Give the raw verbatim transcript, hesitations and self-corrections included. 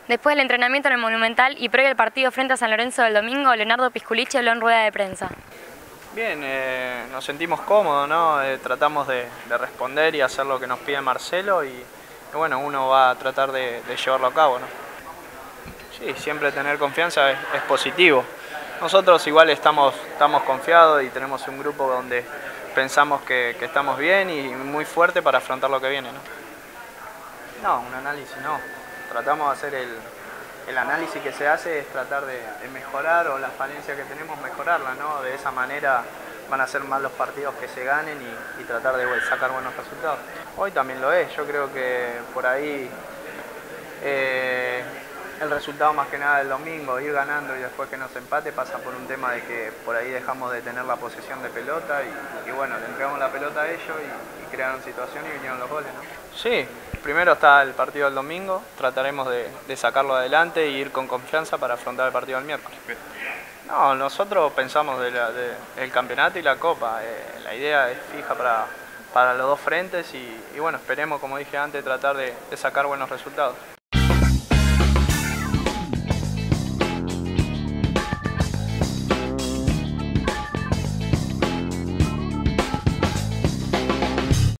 Después del entrenamiento en el Monumental y previo al partido frente a San Lorenzo del domingo, Leonardo Pisculichi habló en rueda de prensa. Bien, eh, nos sentimos cómodos, ¿no? Eh, tratamos de, de responder y hacer lo que nos pide Marcelo y, y bueno, uno va a tratar de, de llevarlo a cabo, ¿no? Sí, siempre tener confianza es, es positivo. Nosotros igual estamos, estamos confiados y tenemos un grupo donde pensamos que, que estamos bien y muy fuerte para afrontar lo que viene, ¿no? No, un análisis no. Tratamos de hacer el, el análisis que se hace es tratar de, de mejorar o las falencias que tenemos mejorarlas, ¿no? De esa manera van a ser más los partidos que se ganen y, y tratar de sacar buenos resultados. Hoy también lo es, yo creo que por ahí eh, el resultado más que nada del domingo, ir ganando y después que nos empate pasa por un tema de que por ahí dejamos de tener la posesión de pelota y, y bueno, le entregamos la pelota a ellos y, y crearon situación y vinieron los goles, ¿no? Sí, primero está el partido del domingo, trataremos de, de sacarlo adelante e ir con confianza para afrontar el partido del miércoles. No, nosotros pensamos del de, el campeonato y la copa, eh, la idea es fija para, para los dos frentes y, y bueno, esperemos, como dije antes, tratar de, de sacar buenos resultados.